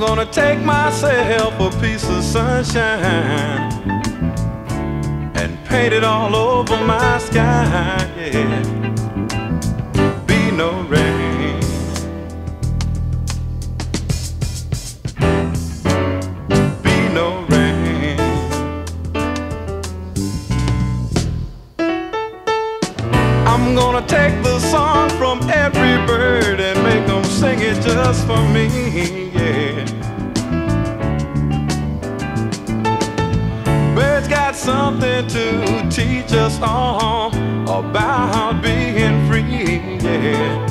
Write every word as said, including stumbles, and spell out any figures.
gonna take myself a piece of sunshine and paint it all over my sky, yeah. Be no rain. Be no rain. I'm gonna take the song from every bird and make them sing it just for me, yeah. Birds got something to teach us all about being free, yeah.